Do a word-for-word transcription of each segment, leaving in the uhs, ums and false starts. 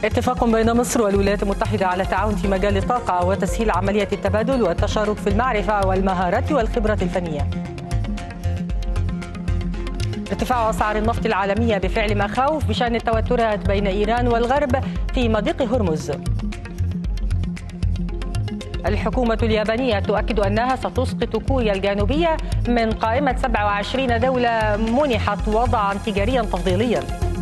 اتفاق بين مصر والولايات المتحدة على التعاون في مجال الطاقة وتسهيل عملية التبادل والتشارك في المعرفة والمهارات والخبرة الفنية. ارتفاع أسعار النفط العالمية بفعل مخاوف بشأن التوترات بين إيران والغرب في مضيق هرمز. الحكومة اليابانية تؤكد أنها ستسقط كوريا الجنوبية من قائمة سبع وعشرين دولة منحت وضعا تجاريا تفضيليا.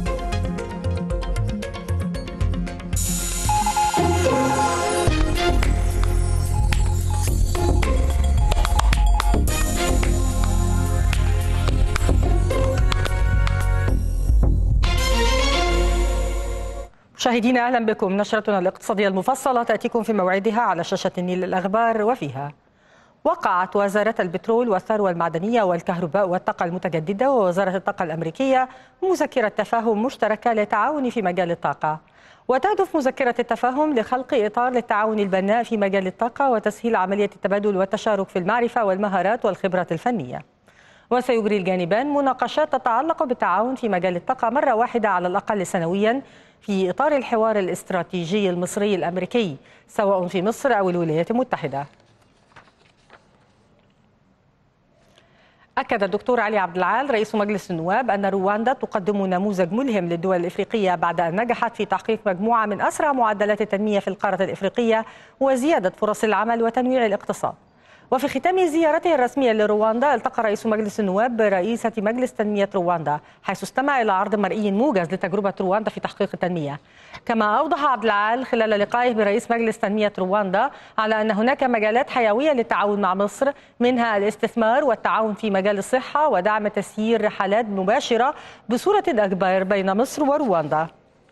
مشاهدينا أهلا بكم. نشرتنا الاقتصادية المفصلة تأتيكم في موعدها على شاشة النيل الأخبار، وفيها: وقعت وزارة البترول والثروة المعدنية والكهرباء والطاقة المتجددة ووزارة الطاقة الأمريكية مذكرة تفاهم مشتركة للتعاون في مجال الطاقة. وتهدف مذكرة التفاهم لخلق إطار للتعاون البناء في مجال الطاقة وتسهيل عملية التبادل والتشارك في المعرفة والمهارات والخبرة الفنية. وسيجري الجانبان مناقشات تتعلق بالتعاون في مجال الطاقة مرة واحدة على الأقل سنويا في إطار الحوار الاستراتيجي المصري الأمريكي، سواء في مصر أو الولايات المتحدة. أكد الدكتور علي عبد العال رئيس مجلس النواب أن رواندا تقدم نموذج ملهم للدول الإفريقية بعد أن نجحت في تحقيق مجموعة من أسرع معدلات التنمية في القارة الإفريقية وزيادة فرص العمل وتنويع الاقتصاد. وفي ختام زيارته الرسمية لرواندا، التقى رئيس مجلس النواب برئيسة مجلس تنمية رواندا، حيث استمع إلى عرض مرئي موجز لتجربة رواندا في تحقيق التنمية. كما أوضح عبد العال خلال لقائه برئيس مجلس تنمية رواندا على أن هناك مجالات حيوية للتعاون مع مصر، منها الاستثمار والتعاون في مجال الصحة ودعم تسيير رحلات مباشرة بصورة أكبر بين مصر ورواندا.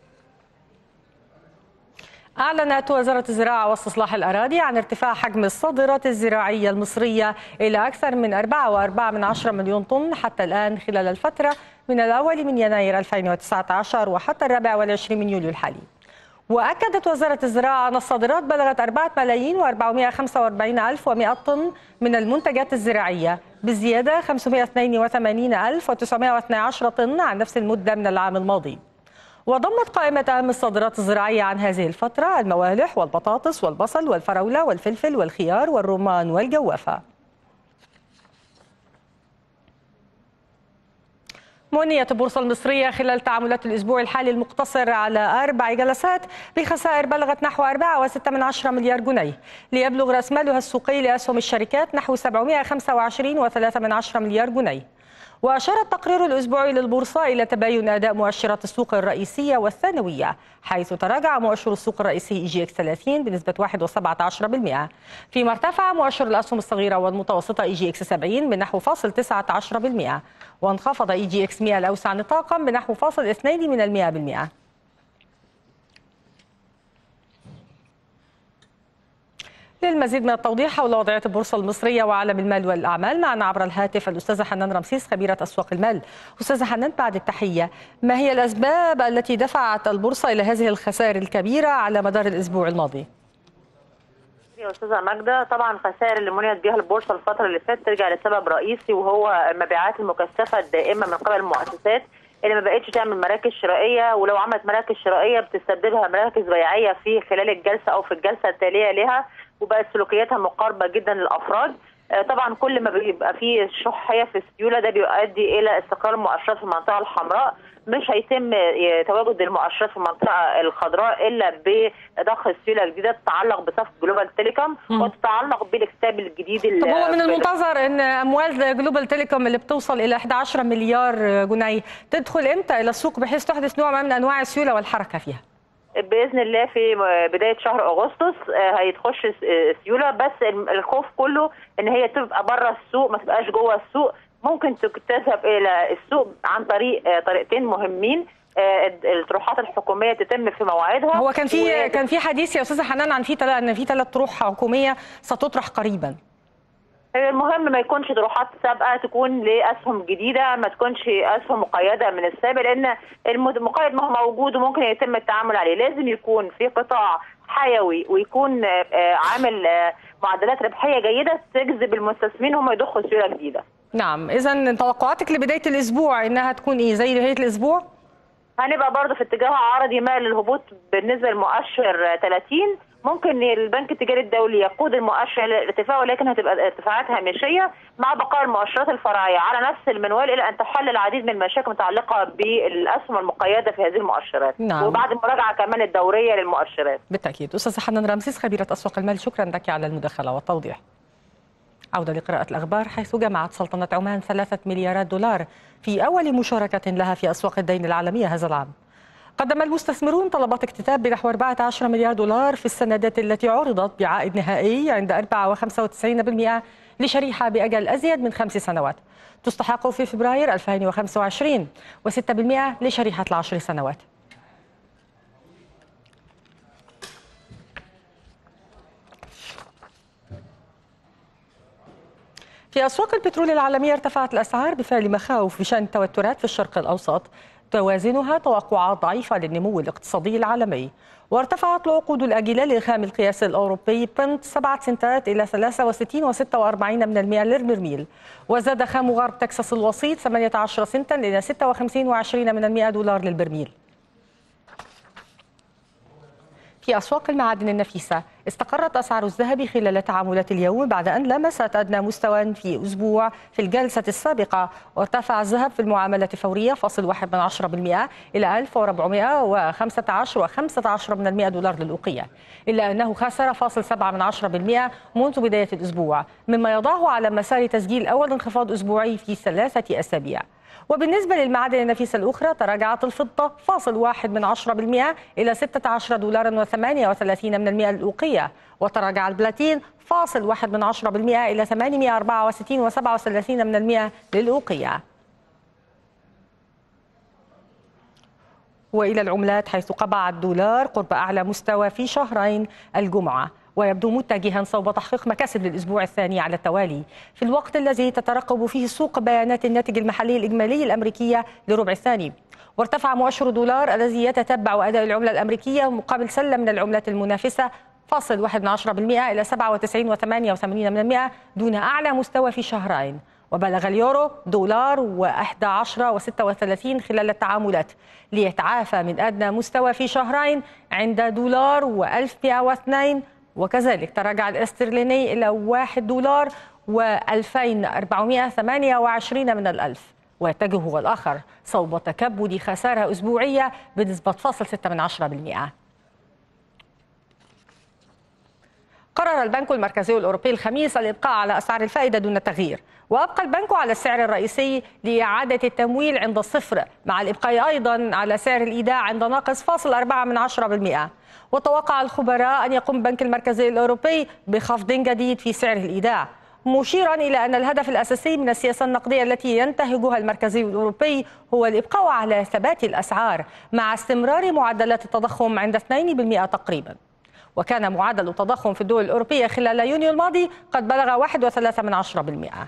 أعلنت وزارة الزراعة واستصلاح الأراضي عن ارتفاع حجم الصادرات الزراعية المصرية إلى أكثر من أربعة وأربعة من عشرة مليون طن حتى الآن خلال الفترة من الأول من يناير ألفين وتسعة عشر وحتى الرابع والعشرين من يوليو الحالي. وأكدت وزارة الزراعة أن الصادرات بلغت أربعة ملايين وأربعمائة وخمسة وأربعين ألف ومائة طن من المنتجات الزراعية، بزيادة خمسمائة واثنين وثمانين ألف وتسعمائة واثني عشر طن عن نفس المدة من العام الماضي. وضمت قائمة أهم الصادرات الزراعية عن هذه الفترة الموالح والبطاطس والبصل والفراولة والفلفل والخيار والرمان والجوافة. منيت البورصة المصرية خلال تعاملات الأسبوع الحالي المقتصر على أربع جلسات بخسائر بلغت نحو أربعة فاصلة ستة من عشرة مليار جنيه، ليبلغ رأس مالها السوقي لأسهم الشركات نحو سبعمائة وخمسة وعشرين فاصلة ثلاثة من عشرة مليار جنيه. وأشار التقرير الأسبوعي للبورصة إلى تباين أداء مؤشرات السوق الرئيسية والثانوية، حيث تراجع مؤشر السوق الرئيسي إي جي إكس ثلاثين بنسبة واحد فاصلة سبعة عشر بالمئة، فيما ارتفع مؤشر الأسهم الصغيرة والمتوسطة إي جي إكس سبعين بنحو فاصل تسعة عشر بالمئة، وانخفض إي جي إكس مئة الأوسع نطاقا بنحو فاصل اثنين من المئة بالمئة. للمزيد من التوضيح حول وضعية البورصة المصرية وعالم المال والأعمال، معنا عبر الهاتف الأستاذة حنان رمسيس خبيرة أسواق المال. أستاذة حنان، بعد التحية، ما هي الأسباب التي دفعت البورصة إلى هذه الخسائر الكبيرة على مدار الأسبوع الماضي؟ يا أستاذة ماجدة، طبعا خسائر اللي منيت بها البورصة الفترة اللي فاتت ترجع لسبب رئيسي، وهو المبيعات المكثفة الدائمة من قبل المؤسسات اللي ما بقتش تعمل مراكز شرائية، ولو عملت مراكز شرائية بتستبدلها مراكز بيعية في خلال الجلسة أو في الجلسة التالية لها، وبقت سلوكياتها مقاربة جدا للأفراد. طبعا كل ما بيبقى فيه شحية في السيولة ده بيؤدي إلى استقرار المؤشرات في المنطقة الحمراء. مش هيتم تواجد المؤشرات في المنطقة الخضراء إلا بضخ السيولة الجديدة تتعلق بصفقة جلوبال تيليكوم وتتعلق بالاكتاب الجديد. طب هو من المنتظر أن أموال جلوبال تيليكوم اللي بتوصل إلى أحد عشر مليار جنيه تدخل إمتى إلى السوق بحيث تحدث نوع من أنواع السيولة والحركة فيها؟ باذن الله في بدايه شهر اغسطس هيتخش سيوله، بس الخوف كله ان هي تبقى بره السوق ما تبقاش جوه السوق. ممكن تذهب الى السوق عن طريق طريقتين مهمين، الطروحات الحكوميه تتم في مواعيدها. هو كان في و... كان في حديث يا استاذه حنان عن في تل... ان في ثلاث طروح حكوميه ستطرح قريبا. المهم ما يكونش طروحات سابقه، تكون لاسهم جديده، ما تكونش اسهم مقيده من السابق، لان المقيد ما هو موجود وممكن يتم التعامل عليه. لازم يكون في قطاع حيوي ويكون عامل معدلات ربحيه جيده تجذب المستثمرين هم يضخوا سيوله جديده. نعم، اذا توقعاتك لبدايه الاسبوع انها تكون ايه زي نهايه الاسبوع؟ هنبقى برضه في اتجاه عرضي مائل للهبوط بالنسبه للمؤشر ثلاثين. ممكن البنك التجاري الدولي يقود المؤشر للارتفاع، ولكن هتبقى ارتفاعات هامشيه مع بقاء المؤشرات الفرعيه على نفس المنوال الى ان تحل العديد من المشاكل المتعلقه بالاسهم المقيده في هذه المؤشرات. نعم. وبعد المراجعه كمان الدوريه للمؤشرات. بالتاكيد. استاذه حنان رمسيس خبيره اسواق المال، شكرا لك على المداخله والتوضيح. عودة لقراءة الأخبار، حيث جمعت سلطنة عمان ثلاثة مليارات دولار في أول مشاركة لها في أسواق الدين العالمية هذا العام. قدم المستثمرون طلبات اكتتاب بنحو أربعة عشر مليار دولار في السندات التي عرضت بعائد نهائي عند أربعة وخمسة وتسعين بالمئة لشريحة بأجل أزيد من خمس سنوات تستحق في فبراير ألفين وخمسة وعشرين، وستة بالمئة لشريحة العشر سنوات. في أسواق البترول العالمية ارتفعت الأسعار بفعل مخاوف بشأن التوترات في الشرق الأوسط توازنها توقعات ضعيفة للنمو الاقتصادي العالمي. وارتفعت العقود الآجلة للخام القياسي الأوروبي بنت سبعة سنتات إلى ثلاثة وستين فاصلة ستة وأربعين من المئة للبرميل، وزاد خام غرب تكساس الوسيط ثمانية عشر سنتا إلى ستة وخمسين فاصلة عشرين من المئة دولار للبرميل. في أسواق المعادن النفيسة استقرت أسعار الذهب خلال تعاملات اليوم بعد أن لمست أدنى مستوى في أسبوع في الجلسة السابقة، وارتفع الذهب في المعاملة الفورية فاصل واحد من عشرة بالمئة إلى ألف وأربعمئة وخمسة عشر وخمسة عشر من المئة دولار للأوقية، إلا أنه خسر فاصل سبعة من عشرة بالمئة منذ بداية الأسبوع، مما يضعه على مسار تسجيل أول انخفاض أسبوعي في ثلاثة أسابيع. وبالنسبة للمعادن النفيسة الأخرى تراجعت الفضة فاصل واحد من عشرة بالمئة إلى ستة عشر دولارا وثمانية وثلاثين من المئة للأوقية، وتراجع البلاتين فاصل واحد من عشرة بالمئة إلى ثمانمئة وأربعة وستين وسبعة وثلاثين من المئة للأوقية. وإلى العملات، حيث قبع الدولار قرب أعلى مستوى في شهرين الجمعة، ويبدو متجها صوب تحقيق مكاسب للأسبوع الثاني على التوالي، في الوقت الذي تترقب فيه السوق بيانات الناتج المحلي الإجمالي الأمريكية لربع الثاني. وارتفع مؤشر الدولار الذي يتتبع أداء العملة الأمريكية مقابل سلة من العملات المنافسة فاصل واحد من عشرة بالمئة إلى سبعة وتسعين فاصلة ثمانية وثمانين من المئة دون أعلى مستوى في شهرين. وبلغ اليورو دولار وأحد عشر وستة وثلاثين خلال التعاملات، ليتعافى من أدنى مستوى في شهرين عند دولار وألف ومئة واثنين، وكذلك تراجع الاسترليني إلى واحد دولار وألفين وأربعمئة وثمانية وعشرين من الألف، ويتجه هو الآخر صوب تكبد خسارة أسبوعية بنسبة فاصل ستة من عشرة بالمئة. قرر البنك المركزي الأوروبي الخميس الإبقاء على أسعار الفائدة دون التغيير، وأبقى البنك على السعر الرئيسي لإعادة التمويل عند الصفر، مع الإبقاء أيضا على سعر الإيداع عند ناقص فاصل أربعة من عشرة بالمئة. وتوقع الخبراء أن يقوم البنك المركزي الأوروبي بخفض جديد في سعر الإيداع، مشيرا إلى أن الهدف الأساسي من السياسة النقدية التي ينتهجها المركزي الأوروبي هو الإبقاء على ثبات الأسعار مع استمرار معدلات التضخم عند اثنين بالمئة تقريبا. وكان معدل التضخم في الدول الأوروبية خلال يونيو الماضي قد بلغ واحد وثلاثة من عشرة بالمئة.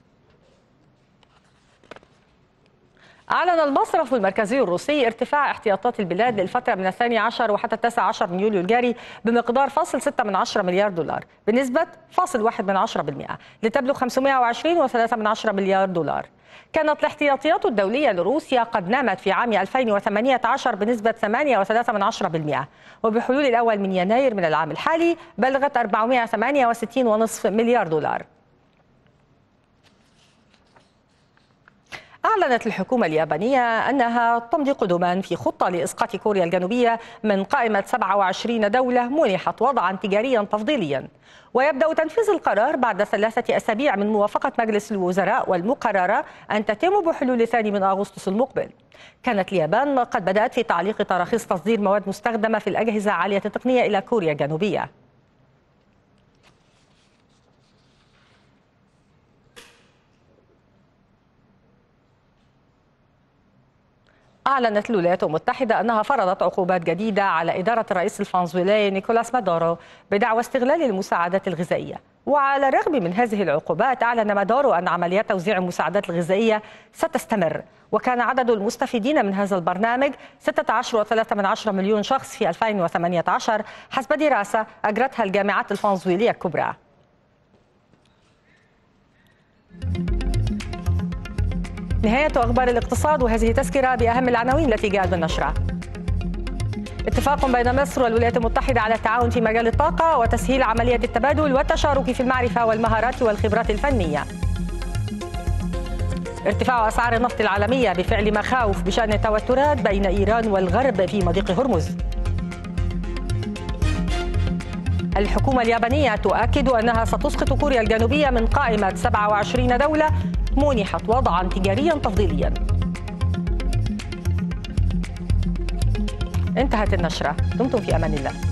أعلن المصرف المركزي الروسي ارتفاع احتياطات البلاد للفترة من الثاني عشر وحتى التاسع عشر من يوليو الجاري بمقدار فاصل ستة من عشرة مليار دولار بنسبة فاصل واحد من عشرة بالمئة لتبلغ خمسمئة وعشرين فاصلة ثلاثة من عشرة مليار دولار. كانت الاحتياطيات الدولية لروسيا قد نامت في عام ألفين وثمانية عشر بنسبة ثمانية وثلاثة من عشرة بالمئة، وبحلول الأول من يناير من العام الحالي بلغت أربعمئة وثمانية وستين فاصلة خمسة مليار دولار. أعلنت الحكومة اليابانية أنها تمضي قدما في خطة لإسقاط كوريا الجنوبية من قائمة سبعة وعشرين دولة منحت وضعا تجاريا تفضيليا، ويبدأ تنفيذ القرار بعد ثلاثة أسابيع من موافقة مجلس الوزراء، والمقررة أن تتم بحلول الثاني من أغسطس المقبل. كانت اليابان قد بدأت في تعليق تراخيص تصدير مواد مستخدمة في الأجهزة عالية التقنية إلى كوريا الجنوبية. أعلنت الولايات المتحدة أنها فرضت عقوبات جديدة على إدارة الرئيس الفنزويلي نيكولاس مادورو بدعوى استغلال المساعدات الغذائية. وعلى الرغم من هذه العقوبات، أعلن مادورو أن عمليات توزيع المساعدات الغذائية ستستمر، وكان عدد المستفيدين من هذا البرنامج ستة عشر فاصلة ثلاثة من عشرة مليون شخص في ألفين وثمانية عشر حسب دراسة أجرتها الجامعات الفنزويلية الكبرى. نهاية أخبار الاقتصاد، وهذه تذكرة بأهم العناوين التي جاءت بالنشرة. اتفاق بين مصر والولايات المتحدة على التعاون في مجال الطاقة وتسهيل عملية التبادل والتشارك في المعرفة والمهارات والخبرات الفنية. ارتفاع أسعار النفط العالمية بفعل مخاوف بشأن التوترات بين إيران والغرب في مضيق هرمز. الحكومة اليابانية تؤكد أنها ستسقط كوريا الجنوبية من قائمة سبعة وعشرين دولة منحت وضعا تجاريا تفضيليا. انتهت النشرة، دمتم في أمان الله.